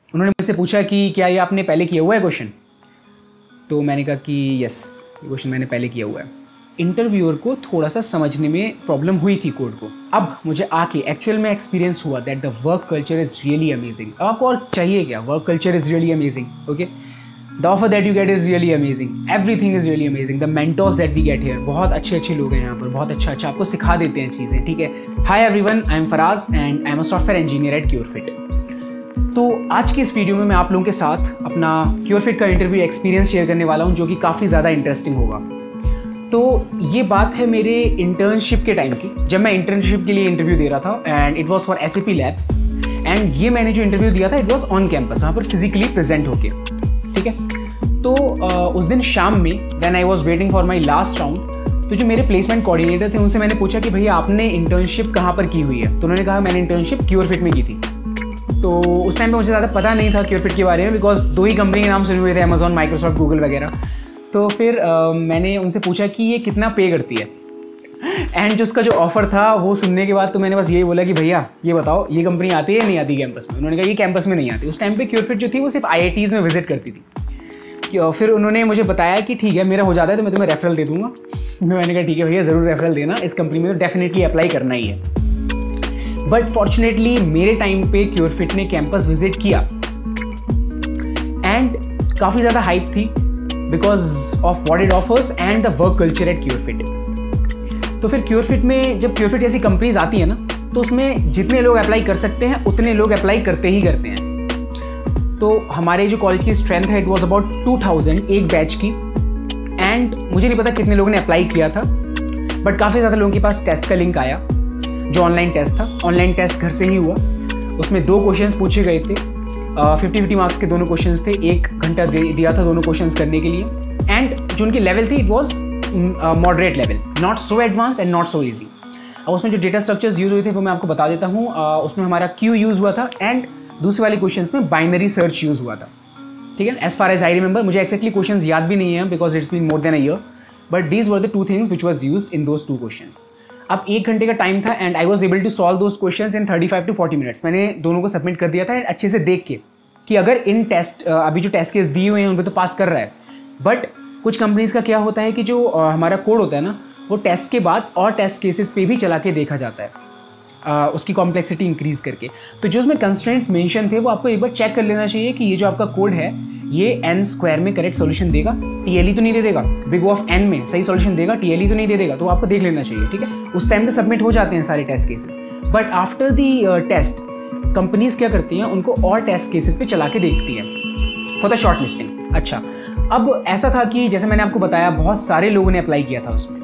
उन्होंने मुझसे पूछा कि क्या ये आपने पहले किया हुआ है क्वेश्चन, तो मैंने कहा कि यस, ये क्वेश्चन मैंने पहले किया हुआ है। इंटरव्यूअर को थोड़ा सा समझने में प्रॉब्लम हुई थी कोड को। अब मुझे आके एक्चुअल में एक्सपीरियंस हुआ that the work culture is really amazing. अब आपको और चाहिए क्या, work culture is really amazing, okay. The offer that you get is really amazing, everything is really amazing. The mentors that we get here, बहुत अच्छे अच्छे लोग हैं यहाँ पर, बहुत अच्छा अच्छा आपको सिखा देते हैं चीज़ें, ठीक है। Hi everyone, I am Faraz and I am a software engineer at Curefit. तो आज की इस वीडियो में मैं आप लोगों के साथ अपना क्योरफिट का इंटरव्यू एक्सपीरियंस शेयर करने वाला हूँ, जो कि काफ़ी ज़्यादा इंटरेस्टिंग होगा। तो ये बात है मेरे इंटर्नशिप के टाइम की, जब मैं इंटर्नशिप के लिए इंटरव्यू दे रहा था and it was for SAP labs. And ये मैंने जो इंटरव्यू दिया था इट वाज ऑन कैंपस, वहाँ पर फिजिकली प्रेजेंट होके, ठीक है। तो उस दिन शाम में when I was waiting for my last round, तो जो मेरे प्लेसमेंट कोऑर्डिनेटर थे उनसे मैंने पूछा कि भैया आपने इंटर्नशिप कहाँ पर की हुई है। तो उन्होंने कहा मैंने इंटर्नशिप क्योरफिट में की थी। तो उस टाइम पे मुझे ज़्यादा पता नहीं था क्योरफिट के बारे में, बिकॉज 2 ही कंपनी के नाम सुने हुए थे, अमेजॉन, माइक्रोसॉफ्ट, गूगल वगैरह। तो फिर मैंने उनसे पूछा कि ये कितना पे करती है। एंड जो उसका जो ऑफ़र था वो सुनने के बाद तो मैंने बस यही बोला कि भैया ये बताओ ये कंपनी आती है या नहीं आती कैंपस में। उन्होंने कहा ये कैंपस में नहीं आती। उस टाइम पे क्योरफिट जो थी वो सिर्फ IITs में विजिट करती थी। फिर उन्होंने मुझे बताया कि ठीक है मेरा हो जाता है तो मैं तुम्हें रेफरल दे दूँगा। मैंने कहा ठीक है भैया ज़रूर रेफरल देना, इस कंपनी में तो डेफिनेटली अप्लाई करना ही है। बट फॉर्चुनेटली मेरे टाइम पे क्योरफिट ने कैंपस विजिट किया एंड काफ़ी ज़्यादा हाइप थी because of what it offers and the work culture at Curefit. तो फिर क्योरफिट में जब क्योरफिट जैसी कंपनीज आती है ना, तो उसमें जितने लोग अप्लाई कर सकते हैं उतने लोग अप्लाई करते ही करते हैं। तो हमारे जो कॉलेज की स्ट्रेंथ है इट वॉज अबाउट 2000 एक बैच की। एंड मुझे नहीं पता कितने लोगों ने अप्लाई किया था, बट काफ़ी ज़्यादा लोगों के पास टेस्ट का लिंक आया, जो ऑनलाइन टेस्ट था। ऑनलाइन टेस्ट घर से ही हुआ। उसमें 2 क्वेश्चंस पूछे गए थे, 50-50 मार्क्स के दोनों क्वेश्चंस थे। 1 घंटा दिया था दोनों क्वेश्चंस करने के लिए। एंड जो उनकी लेवल थी it was moderate level, not so advance and not so easy. अब उसमें जो डेटा स्ट्रक्चर्स यूज हुए थे वो मैं आपको बता देता हूँ। उसमें हमारा क्यू यूज़ हुआ था एंड दूसरे वाले क्वेश्चंस में बाइनरी सर्च यूज़ हुआ था, ठीक है। As far as I remember, मुझे एक्जैक्टली क्वेश्चंस याद भी नहीं है because it's been more than a year, but these were the 2 things which was used in those 2 questions. अब 1 घंटे का टाइम था and I was able to solve those questions in 35 to 40 minutes. मैंने दोनों को सबमिट कर दिया था एंड अच्छे से देख के कि अगर इन टेस्ट अभी जो टेस्ट केस दिए हुए हैं उन पर तो पास कर रहा है। बट कुछ कंपनीज का क्या होता है कि जो हमारा कोड होता है ना, वो टेस्ट के बाद और टेस्ट केसेस पे भी चला के देखा जाता है, उसकी कॉम्प्लेक्सिटी इंक्रीज करके। तो जो उसमें कंस्ट्रेंट्स मेंशन थे वो आपको एक बार चेक कर लेना चाहिए कि ये जो आपका कोड है ये n² में करेक्ट सॉल्यूशन देगा, TLE तो नहीं दे देगा, बिग ऑफ n में सही सॉल्यूशन देगा, TLE तो नहीं दे देगा। तो आपको देख लेना चाहिए, ठीक है। उस टाइम पे सबमिट हो जाते हैं सारे test cases, but after the test companies क्या करती हैं, उनको और टेस्ट केसेस पे चला के देखती हैं फॉर द शॉर्ट लिस्टिंग। अच्छा, अब ऐसा था कि जैसे मैंने आपको बताया बहुत सारे लोगों ने अप्लाई किया था उसमें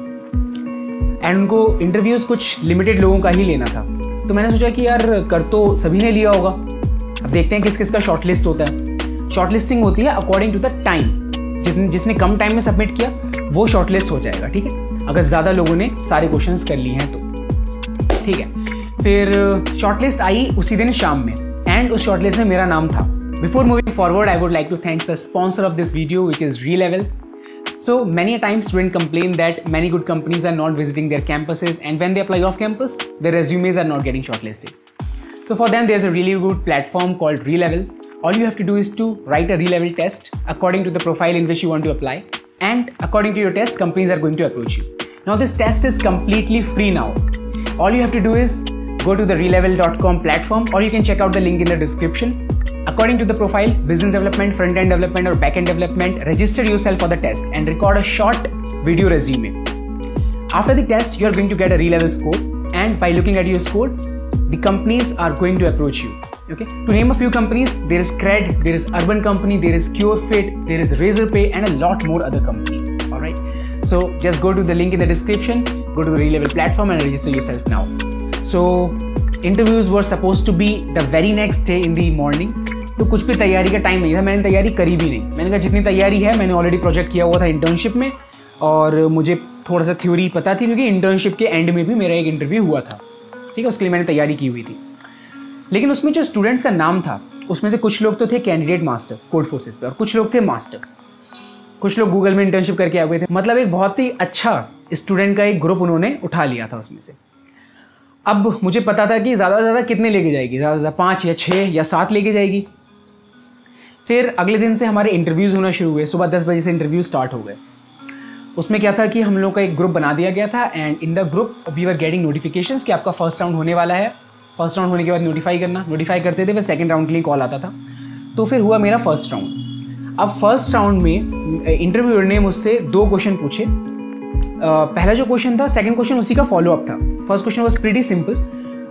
एंड उनको इंटरव्यूज़ कुछ लिमिटेड लोगों का ही लेना था। तो मैंने सोचा कि यार कर तो सभी ने लिया होगा, अब देखते हैं किस किस का शॉर्ट लिस्ट होता है। शॉर्ट लिस्टिंग होती है अकॉर्डिंग टू द टाइम, जिसने कम टाइम में सबमिट किया वो शॉर्ट लिस्ट हो जाएगा, ठीक है। अगर ज़्यादा लोगों ने सारे क्वेश्चंस कर लिए हैं तो, ठीक है। फिर शॉर्ट लिस्ट आई उसी दिन शाम में एंड उस शॉर्ट लिस्ट में मेरा नाम था। Before moving forward I would like to thanks the sponsor of this video which is ReLevel. So many a times students complain that many good companies are not visiting their campuses, and when they apply off campus, their resumes are not getting shortlisted. So for them, there's a really good platform called ReLevel. All you have to do is to write a ReLevel test according to the profile in which you want to apply, and according to your test, companies are going to approach you. Now this test is completely free now. All you have to do is go to the ReLevel.com platform, or you can check out the link in the description. According to the profile, business development, front-end development or back-end development, register yourself for the test and record a short video resume. After the test, you are going to get a ReLevel score, and by looking at your score, the companies are going to approach you. Okay. To name a few companies, there is Cred, there is Urban Company, there is CureFit, there is Razorpay, and a lot more other companies. All right. So just go to the link in the description, go to the ReLevel platform, and register yourself now. So interviews were supposed to be the very next day in the morning. तो कुछ भी तैयारी का time नहीं था, मैंने तैयारी करी भी नहीं। मैंने कहा जितनी तैयारी है मैंने ऑलरेडी प्रोजेक्ट किया हुआ था इंटर्नशिप में, और मुझे थोड़ा सा थ्योरी पता थी क्योंकि इंटर्नशिप के एंड में भी मेरा एक इंटरव्यू हुआ था, ठीक है। उसके लिए मैंने तैयारी की हुई थी। लेकिन उसमें जो स्टूडेंट्स का नाम था उसमें से कुछ लोग तो थे कैंडिडेट मास्टर कोडफोर्सेस पे, और कुछ लोग थे मास्टर, कुछ लोग गूगल में इंटर्नशिप करके आए हुए थे। मतलब एक बहुत ही अच्छा स्टूडेंट का एक ग्रुप उन्होंने उठा लिया था उसमें से। अब मुझे पता था कि ज़्यादा से ज़्यादा कितने लेके जाएगी, ज़्यादा से ज़्यादा 5 या 6 या 7 लेके जाएगी। फिर अगले दिन से हमारे इंटरव्यूज़ होना शुरू हुए, सुबह 10 बजे से इंटरव्यू स्टार्ट हो गए। उसमें क्या था कि हम लोग का एक ग्रुप बना दिया गया था and in the group we were getting notifications कि आपका फर्स्ट राउंड होने वाला है। फर्स्ट राउंड होने के बाद नोटिफाई करते थे, फिर सेकंड राउंड के लिए कॉल आता था। तो फिर हुआ मेरा फर्स्ट राउंड। अब फर्स्ट राउंड में इंटरव्यूअर ने मुझसे 2 क्वेश्चन पूछे। पहला जो क्वेश्चन था, सेकंड क्वेश्चन उसी का फॉलोअप था। First question was pretty simple,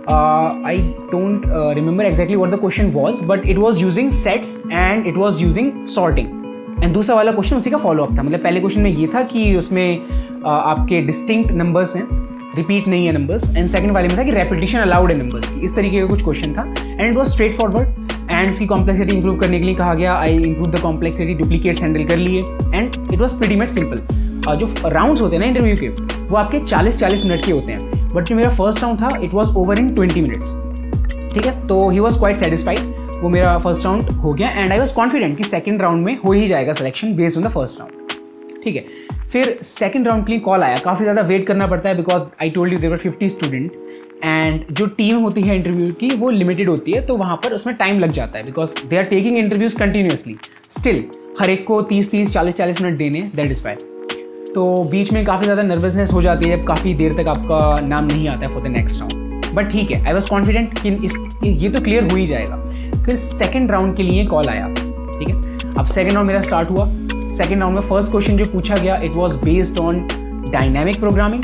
I don't remember exactly what the question was, but it was using sets and it was using sorting. And दूसरा वाला क्वेश्चन उसी का फॉलोअप था। मतलब पहले क्वेश्चन में ये था कि उसमें आपके डिस्टिंक्ट नंबर्स हैं, रिपीट नहीं है नंबर्स, एंड सेकंड वाले में था कि रेपिटेशन अलाउड है नंबर्स की। इस तरीके का कुछ क्वेश्चन था and it was straight forward. And उसकी कॉम्प्लेक्सिटी इंप्रूव करने के लिए कहा गया, I improve the complexity, duplicates handle कर लिए and it was pretty much simple. जो राउंड्स होते हैं ना इंटरव्यू के, वो आपके 40-40 मिनट के होते हैं, बट जो मेरा फर्स्ट राउंड था it was over in 20 minutes. ठीक है, तो ही वॉज क्वाइट सेटिस्फाइड, वो मेरा फर्स्ट राउंड हो गया एंड आई वॉज कॉन्फिडेंट कि सेकंड राउंड में हो ही जाएगा selection based on the first round. ठीक है, फिर सेकंड राउंड के लिए कॉल आया। काफ़ी ज़्यादा वेट करना पड़ता है because I told you there were 50 student and जो टीम होती है इंटरव्यू की वो लिमिटेड होती है, तो वहाँ पर उसमें टाइम लग जाता है because they are taking interviews continuously. Still हर एक को 30-30, 40-40 मिनट देने, दैट इज़ वाई। तो बीच में काफ़ी ज़्यादा नर्वसनेस हो जाती है जब काफ़ी देर तक आपका नाम नहीं आता है for the next round, but ठीक है, आई वॉज कॉन्फिडेंट कि ये तो क्लियर हो ही जाएगा। फिर सेकंड राउंड के लिए कॉल आया। ठीक है, अब सेकंड राउंड मेरा स्टार्ट हुआ। सेकंड राउंड में फर्स्ट क्वेश्चन जो पूछा गया it was based on dynamic programming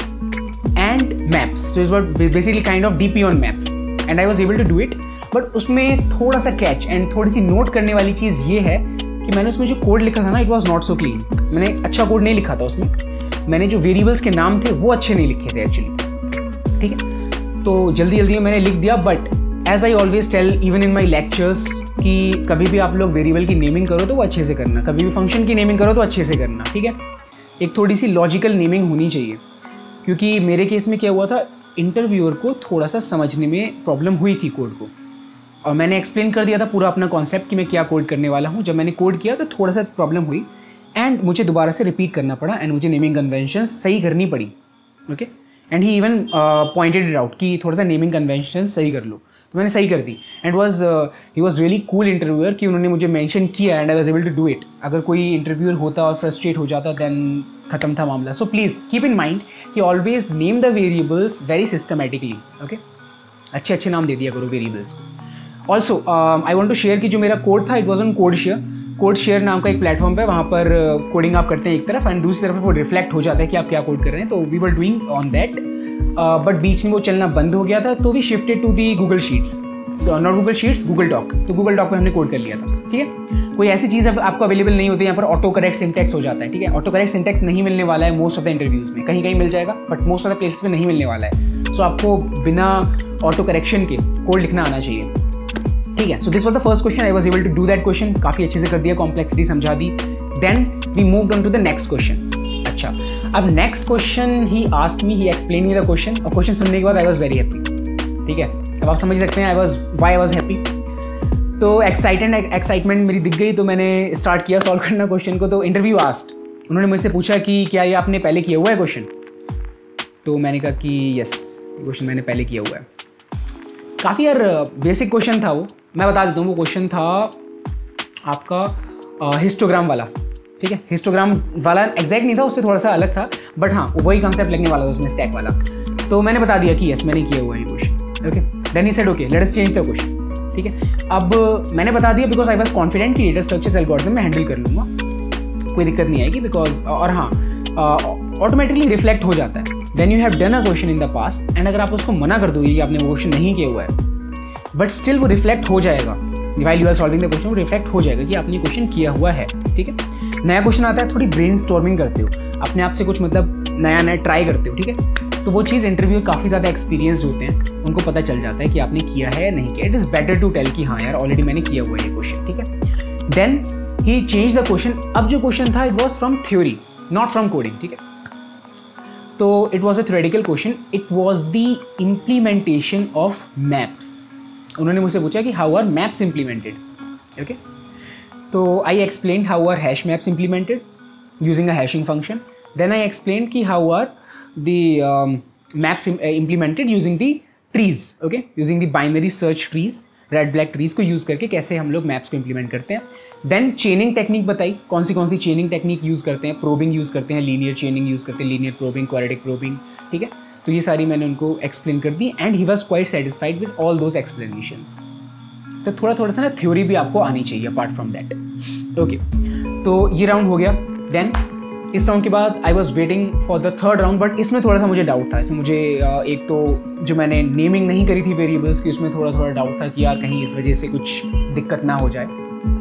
and maps, so it was basically kind of DP on maps and I was able to do it. But उसमें थोड़ा सा catch and थोड़ी सी note करने वाली चीज़ ये है कि मैंने उसमें जो कोड लिखा था ना, it was not so clean. मैंने अच्छा कोड नहीं लिखा था उसमें, मैंने जो वेरिएबल्स के नाम थे वो अच्छे नहीं लिखे थे एक्चुअली। ठीक है, तो जल्दी जल्दी में मैंने लिख दिया, but as I always tell even in my lectures कि कभी भी आप लोग वेरिएबल की नेमिंग करो तो वो अच्छे से करना, कभी भी फंक्शन की नेमिंग करो तो अच्छे से करना। ठीक है, एक थोड़ी सी लॉजिकल नेमिंग होनी चाहिए, क्योंकि मेरे केस में क्या हुआ था, इंटरव्यूअर को थोड़ा सा समझने में प्रॉब्लम हुई थी कोड को, और मैंने एक्सप्लेन कर दिया था पूरा अपना कॉन्सेप्ट कि मैं क्या कोड करने वाला हूँ। जब मैंने कोड किया तो थोड़ा सा प्रॉब्लम हुई एंड मुझे दोबारा से रिपीट करना पड़ा एंड मुझे नेमिंग कन्वेंशन सही करनी पड़ी। Okay, and he even pointed it out कि थोड़ा सा नेमिंग कन्वेंशन सही कर लो, तो मैंने सही कर दी and he was really cool interviewer कि उन्होंने मुझे मेंशन किया and I was able to do it. अगर कोई इंटरव्यूअर होता और फ्रस्ट्रेट हो जाता देन खत्म था मामला। So please keep in mind कि always name the variables very systematically. Okay, अच्छे अच्छे नाम दे दिया करो वेरिएबल्स को। Also I want to share कि जो मेरा कोड था it was on code share नाम का एक प्लेटफॉर्म है, वहाँ पर कोडिंग आप करते हैं एक तरफ एंड दूसरी तरफ वो रिफ्लेक्ट हो जाता है कि आप क्या कोड कर रहे हैं, तो we were doing on that. But बीच में वो चलना बंद हो गया था, तो we shifted to the Google Sheets, not Google Sheets, Google Doc. तो गूगल डॉक पे हमने कोड कर लिया था। ठीक है, कोई ऐसी चीज़ अब आपको अवेलेबल नहीं होती, यहाँ पर ऑटो करेक्ट सिंटेक्स हो जाता है। ठीक है, ऑटो करेक्ट सिंटेक्स नहीं मिलने वाला है मोस्ट ऑफ द इंटरव्यूज़ में, कहीं कहीं मिल जाएगा but most of the places में नहीं मिलने वाला है। सो आपको बिना ऑटो करेक्शन के कोड लिखना आना चाहिए। ठीक है, so this was the first question, I was able to do that question, काफ़ी अच्छे से कर दिया, कॉम्प्लेक्सिटी समझा दी। Then we moved on to the next question. अच्छा, अब next question he asked me, he explain me the question, और क्वेश्चन सुनने के बाद आई वाज वेरी हैप्पी। ठीक है, अब आप समझ सकते हैं व्हाई आई वाज हैप्पी। तो एक्साइटमेंट मेरी दिख गई, तो मैंने स्टार्ट किया सॉल्व करना क्वेश्चन को। तो इंटरव्यू आस्क्ड, उन्होंने मुझसे पूछा कि क्या ये आपने पहले किया हुआ है क्वेश्चन, तो मैंने कहा कि यस, क्वेश्चन मैंने पहले किया हुआ है। काफ़ी यार बेसिक क्वेश्चन था वो, मैं बता देता हूँ। वो क्वेश्चन था आपका हिस्टोग्राम वाला। ठीक है, हिस्टोग्राम वाला एग्जैक्ट नहीं था, उससे थोड़ा सा अलग था, बट हाँ वही कॉन्सेप्ट लगने वाला था उसमें, स्टैक वाला। तो मैंने बता दिया कि यस मैंने किया हुआ है ये question. Okay, then he said okay let us change the question. ठीक है, अब मैंने बता दिया बिकॉज आई वाज कॉन्फिडेंट कि डेटा स्ट्रक्चर्स एल्गोरिथम में हैंडल कर लूँगा, कोई दिक्कत नहीं आएगी बिकॉज, और हाँ ऑटोमेटिकली रिफ्लेक्ट हो जाता है when you have done a question in the past, and अगर आप उसको मना कर दोगे कि आपने वो क्वेश्चन नहीं किया हुआ है, बट स्टिल वो रिफ्लेक्ट हो जाएगा while you are solving the question, वो रिफ्लेक्ट हो जाएगा कि आपने क्वेश्चन किया हुआ है। ठीक है, नया क्वेश्चन आता है, थोड़ी ब्रेन स्टॉर्मिंग करते हो, अपने आप से कुछ मतलब नया ट्राई करते हो। ठीक है, तो वो चीज़ इंटरव्यू काफ़ी ज़्यादा एक्सपीरियंस होते हैं, उनको पता चल जाता है कि आपने किया है या नहीं किया। It is better to tell कि हाँ यार ऑलरेडी मैंने किया हुआ है ये क्वेश्चन। ठीक है, then he change the question. अब जो क्वेश्चन था it was from theory not from coding. ठीक है, तो it was a theoretical question, it was the implementation of maps. उन्होंने मुझसे पूछा कि how are maps implemented. Okay, तो I explain how are hash maps implemented using a hashing function. Then I explain कि how are the maps implemented using the trees, okay, using the binary search trees red black trees को use करके कैसे हम लोग maps को implement करते हैं। Then चेनिंग technique बताई, कौन सी चेनिंग टेक्निक यूज़ करते हैं, प्रोबिंग यूज़ करते हैं, लीनियर चेनिंग यूज़ करते हैं, लीनियर प्रोबिंग, क्वाड्रेटिक प्रोबिंग, ठीक है। तो ये सारी मैंने उनको एक्सप्लेन कर दी and he was quite satisfied with all those explanations. तो थोड़ा सा ना थ्योरी भी आपको आनी चाहिए अपार्ट फ्रॉम दैट। ओके, तो ये राउंड हो गया। देन इस राउंड के बाद I was waiting for the third round, but इसमें थोड़ा सा मुझे डाउट था। इसमें मुझे एक तो जो मैंने नेमिंग नहीं करी थी वेरिएबल्स की, उसमें थोड़ा डाउट था कि यार कहीं इस वजह से कुछ दिक्कत ना हो जाए,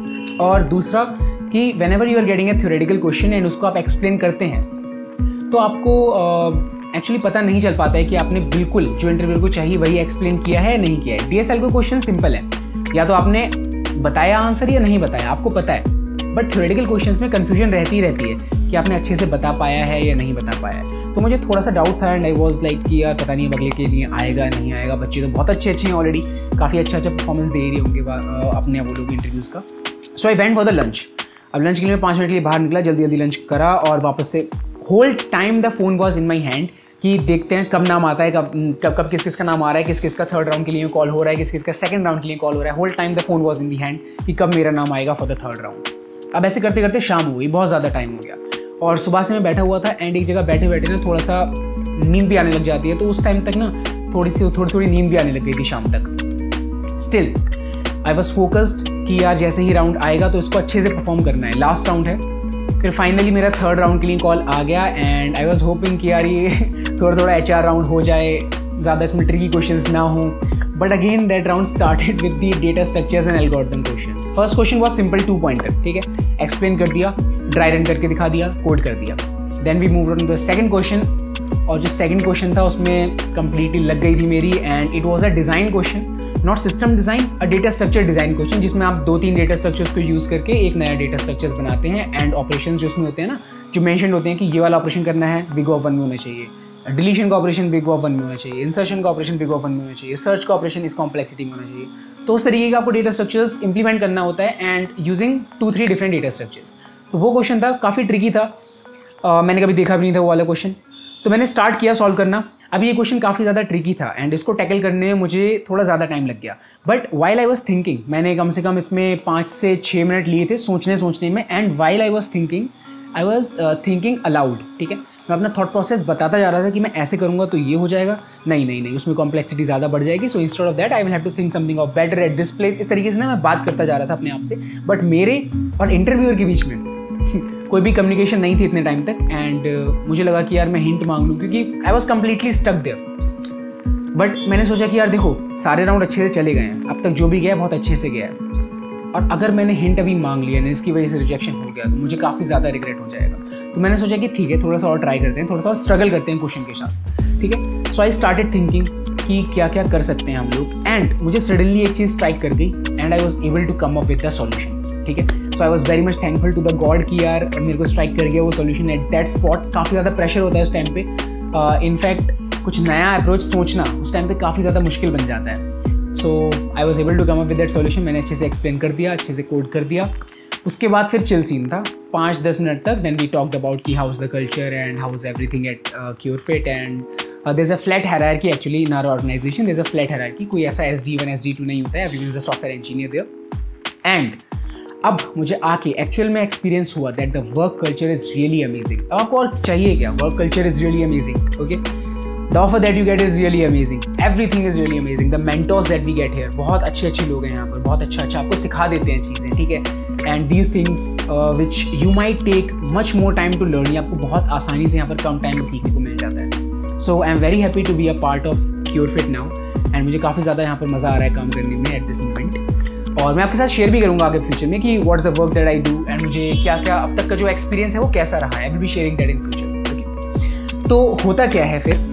और दूसरा कि whenever you are getting a theoretical question and उसको आप एक्सप्लेन करते हैं तो आपको एक्चुअली पता नहीं चल पाता है कि आपने बिल्कुल जो इंटरव्यूअर को चाहिए वही एक्सप्लेन किया है या नहीं किया है। DSL को क्वेश्चन सिंपल है, या तो आपने बताया आंसर या नहीं बताया, आपको पता है। बट थ्योरेटिकल क्वेश्चंस में कन्फ्यूजन रहती है कि आपने अच्छे से बता पाया है या नहीं बता पाया है। तो मुझे थोड़ा सा डाउट था एंड आई वाज लाइक कि यार पता नहीं अब अगले के लिए आएगा नहीं आएगा। बच्चे तो बहुत अच्छे हैं ऑलरेडी, काफ़ी अच्छा परफॉर्मेंस दे रहे होंगे अपने वो लोग इंटरव्यूज़ का। So I went for the lunch. अब लंच के लिए मैं 5 मिनट के लिए बाहर निकला, जल्दी लंच करा और वापस से whole time the phone was in my hand कि देखते हैं कब नाम आता है, कब किस का नाम आ रहा है, किस का थर्ड राउंड के लिए कॉल हो रहा है, किस का सेकंड राउंड के लिए कॉल हो रहा है। Whole time the phone was in the hand कि कब मेरा नाम आएगा फॉर द थर्ड राउंड। अब ऐसे करते करते शाम हो गई, बहुत ज़्यादा टाइम हो गया और सुबह से मैं बैठा हुआ था एंड एक जगह बैठे बैठे ना थोड़ा सा नींद भी आने लग जाती है। तो उस टाइम तक ना थोड़ी नींद भी आने लग गई थी शाम तक। स्टिल आई वॉज फोकस्ड कि यार जैसे ही राउंड आएगा तो इसको अच्छे से परफॉर्म करना है, लास्ट राउंड है। फिर फाइनली मेरा थर्ड राउंड के लिए कॉल आ गया एंड आई वॉज होपिंग कि यार ये थोड़ा HR राउंड हो जाए, ज़्यादा इसमें ट्रिकी क्वेश्चंस ना हो। But again that round started with the data structures and algorithm questions. First question was simple 2 pointer, ठीक है, एक्सप्लेन कर दिया, ड्राई रन करके दिखा दिया, कोड कर दिया। Then we move on to the second question, और जो सेकंड क्वेश्चन था उसमें कंप्लीटली लग गई थी मेरी and it was a design question, not system design, a data structure design question, जिसमें आप 2-3 डेटा स्ट्रक्चर्स को यूज़ करके एक नया डेटा स्ट्रक्चर्स बनाते हैं एंड ऑपरेशंस जो उसमें होते हैं ना, जो मेंशन होते हैं कि ये वाला ऑपरेशन करना है बिग O ऑफ 1 में होना चाहिए, डिलीशन का ऑपरेशन बिग O ऑफ 1 में होना चाहिए, इंसर्शन का ऑपरेशन बिग O ऑफ 1 में होना चाहिए, सर्च का ऑपरेशन इस कॉम्प्लेक्सिटी में होना चाहिए। तो उस तरीके का आपको डेटा स्ट्रक्चर्स इंप्लीमेंट करना होता है and using 2-3 different data structures. तो वो क्वेश्चन था, काफ़ी ट्रिकी था, मैंने कभी देखा भी नहीं था वो वाला क्वेश्चन। तो मैंने स्टार्ट किया सॉल्व करना। अब ये क्वेश्चन काफ़ी ज़्यादा ट्रिकी था एंड इसको टैकल करने में मुझे थोड़ा ज़्यादा टाइम लग गया। But while I was thinking, मैंने कम से कम इसमें 5 से 6 मिनट लिए थे सोचने में and while I was thinking aloud, ठीक है। मैं अपना थॉट प्रोसेस बताता जा रहा था कि मैं ऐसे करूँगा तो ये हो जाएगा, नहीं उसमें कॉम्प्लेक्सिटी ज़्यादा बढ़ जाएगी, so instead of that I will have to think something of better at this place. इस तरीके से ना मैं बात करता जा रहा था अपने आप से, बट मेरे और इंटरव्यूअर के बीच में कोई भी कम्युनिकेशन नहीं थी इतने टाइम तक एंड मुझे लगा कि यार मैं हिंट मांग लूँ, क्योंकि I was completely stuck there. But मैंने सोचा कि यार देखो सारे राउंड अच्छे से चले गए हैं, अब तक जो भी गया बहुत अच्छे से गया है, और अगर मैंने हिंट अभी मांग लिया ना इसकी वजह से रिजेक्शन हो गया तो मुझे काफ़ी ज़्यादा रिग्रेट हो जाएगा। तो मैंने सोचा कि ठीक है थोड़ा सा और ट्राई करते हैं, थोड़ा सा और स्ट्रगल करते हैं क्वेश्चन के साथ, ठीक है। सो आई स्टार्टेड थिंकिंग कि क्या क्या कर सकते हैं हम लोग एंड मुझे सडनली एक चीज़ स्ट्राइक कर गई and I was able to come up with the solution, ठीक है। So I was very much thankful to the God कि यार मेरे को स्ट्राइक कर गया वो सॉल्यूशन एट दैट स्पॉट। काफ़ी ज़्यादा प्रेशर होता है उस टाइम पे, इनफैक्ट कुछ नया अप्रोच सोचना उस टाइम पे काफ़ी ज़्यादा मुश्किल बन जाता है। So I was able to come up with that solution. मैंने अच्छे से एक्सप्लेन कर दिया, अच्छे से कोड कर दिया। उसके बाद फिर चिल सीन था 5-10 मिनट तक। देन वी टॉक्ड अबाउट कि how is the culture and how is everything at Curefit and there is a flat hierarchy actually in our organisation. There is a flat hierarchy, कोई ऐसा SG1 SG2 नहीं होता है, everyone is a software engineer there. And अब मुझे आके actual में experience हुआ that the work culture is really amazing. अब आपको और चाहिए क्या, work culture is really amazing, okay. The offer that you get is really amazing. Everything is really amazing. The mentors that we get here, बहुत अच्छे लोग हैं यहाँ पर, बहुत अच्छा आपको सिखा देते हैं चीज़ें, ठीक है। And these things which you might take much more time to learn, ये आपको बहुत आसानी से यहाँ पर कम टाइम में सीखने को मिल जाता है। So I am very happy to be a part of CureFit now, and मुझे काफ़ी ज़्यादा यहाँ पर मज़ा आ रहा है काम करने में at this moment। और मैं आपके साथ शेयर भी करूँगा आगे फ्यूचर में कि what is the work that I do and मुझे क्या क्या अब तक का जो एक्सपीरियंस है वो कैसा रहा है। I will be sharing that in future, okay? तो होता क्या है फिर,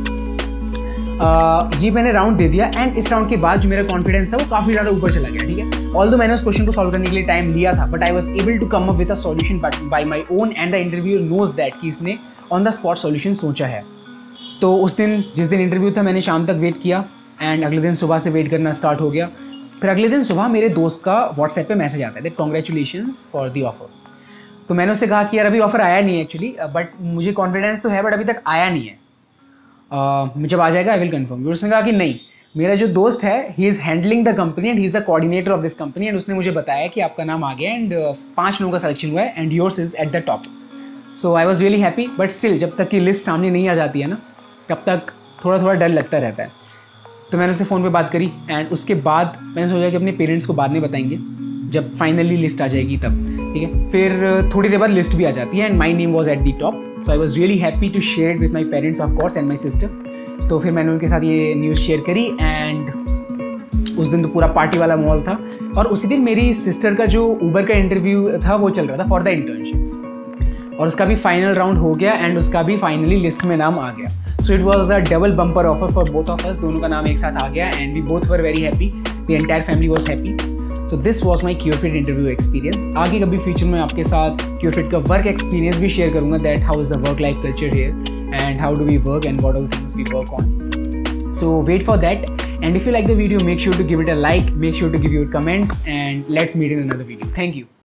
ये मैंने राउंड दे दिया एंड इस राउंड के बाद जो मेरा कॉन्फिडेंस था वो काफ़ी ज़्यादा ऊपर चला गया, ठीक है। ऑल्दो मैंने उस क्वेश्चन को सॉल्व करने के लिए टाइम लिया था, but I was able to come up with a solution by my own and the interviewer knows that कि इसने ऑन द स्पॉट सॉल्यूशन सोचा है। तो उस दिन जिस दिन इंटरव्यू था मैंने शाम तक वेट किया एंड अगले दिन सुबह से वेट करना स्टार्ट हो गया। फिर अगले दिन सुबह मेरे दोस्त का व्हाट्सएप पे मैसेज आता है that congratulations for the offer. तो मैंने उससे कहा कि यार अभी ऑफर आया नहीं है एक्चुअली, बट मुझे कॉन्फिडेंस तो है बट अभी तक आया नहीं है, जब आ जाएगा आई विल कन्फर्म। उसने कहा कि नहीं, मेरा जो दोस्त है he is handling the company and he is the coordinator of this company and उसने मुझे बताया कि आपका नाम आ गया एंड 5 लोगों का सिलेक्शन हुआ है and yours is at the top. So I was really happy. But still जब तक कि लिस्ट सामने नहीं आ जाती है ना, तब तक थोड़ा थोड़ा डर लगता रहता है. तो मैंने उससे फ़ोन पे बात करी एंड उसके बाद मैंने सोचा कि अपने पेरेंट्स को बाद में बताएंगे जब फाइनली लिस्ट आ जाएगी तब. ठीक है, फिर थोड़ी देर बाद लिस्ट भी आ जाती है and my name was at the top. So I was really happy to share with my parents of course and my sister. तो फिर मैंने उनके साथ ये न्यूज़ शेयर करी एंड उस दिन तो पूरा पार्टी वाला माहौल था. और उसी दिन मेरी सिस्टर का जो ऊबर का इंटरव्यू था वो चल रहा था फॉर द इंटर्नशिप्स और उसका भी फाइनल राउंड हो गया एंड उसका भी फाइनली लिस्ट में नाम आ गया. So it was a double bumper offer for both of us. दोनों का नाम एक साथ आ गया and we both were very happy. The entire family was happy. So this was my Curefit interview experience. आगे कभी फ्यूचर में आपके साथ क्योरफिट का वर्क एक्सपीरियंस भी शेयर करूँगा, that how is the work life culture here and how do we work and what are the things we work on. So wait for that, and if you like the video, make sure to give it a like, make sure to give your comments, and let's meet in another video. Thank you.